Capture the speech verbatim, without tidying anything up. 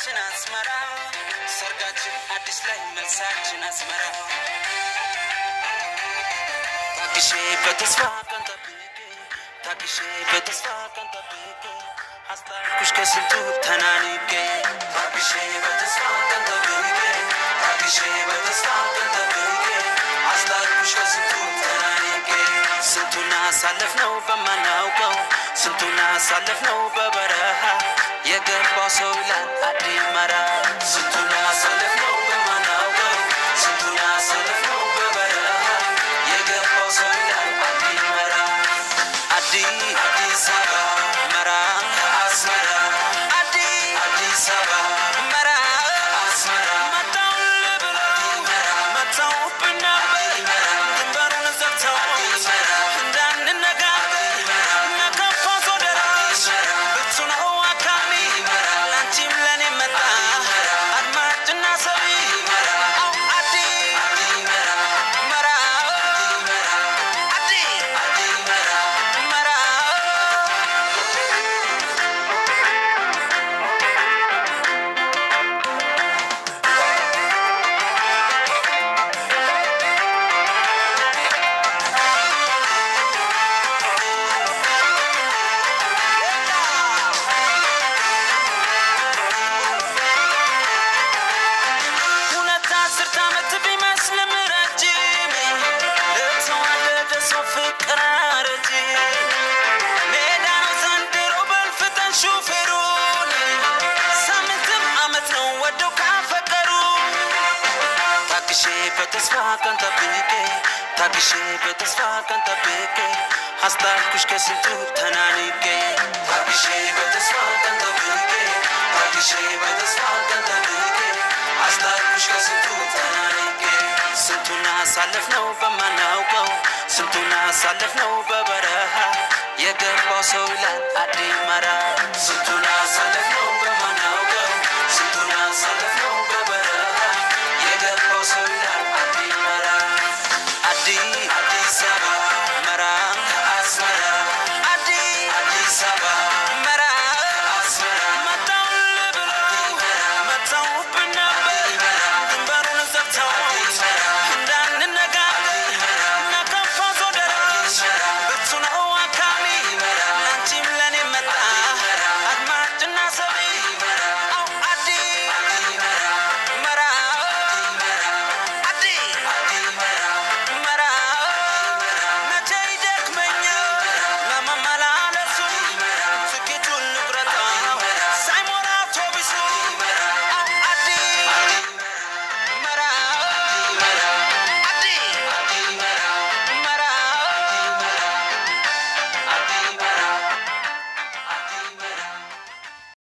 ደስታችን አስመራ ሰርጋችን አዲስ ላይ መልሳችን አስመራ ታክሼ በተስፋ ቀን ጠብቄ ታክሼ በተስፋ ቀን ጠብቄ አስታርኩሽ ከስንቱ ተናንቄ ታክሼ በተስፋ ቀን ጠብቄ ታክሼ በተስፋ ቀን ጠብቄ አስታርኩሽ ከስንቱ ተናንቄ ስንቱን አሳለፍነው በማናውቀው ስንቱን አሳለፍነው በበረሃ የገባው ሰው ይላል አዲመራ ስንቱን አሳለፍነው በማናውቀው ስንቱን አሳለፍነው በበረሃ የገባው ሰው ይላል አዲመራ አዲ አዲስ አበባ መራ አስመራ አዲ አዲስ አበባ መራ አስመራ መጣው ልብላ መራ መጣው ብናበ መራ ድንበሩን ዘግተው መራ እንዳንነጋገር ነከፋ ሶደራ ብቱ ነው አካሚ ላንቺም ለኔ መጣ አድማጭና ሰቢ አው አዲ አዲ መራ መራ አዲ አዲ መራ መራ ሁለት አስርት ዓመት ቢመስልም ረጅም ለተዋደደ ሰው ፍቅር ረጅም ሜዳ ነው ዘንድሮ በልፍጠን ሹፌሩን ሳምንትም ዓመት ነው ወደው ካፈቀሩ ታክሼ በተስፋ ቀን ጠብቄ ታክሼ በተስፋ ቀን ጠብቄ አስታርኩሽ ከስንቱ ተናንቄ ታክሼ በተስፋ ቀን ጠብቄ ታክሼ በተስፋ ቀን ጠብቄ አስታርኩሽ ከስንቱ ተናንቄ ስንቱን አሳለፍነው በማናውቀው ስንቱን አሳለፍነው በበረሃ የገባው ሰው ይላል አዲመራ ስንቱን አሳለፍነው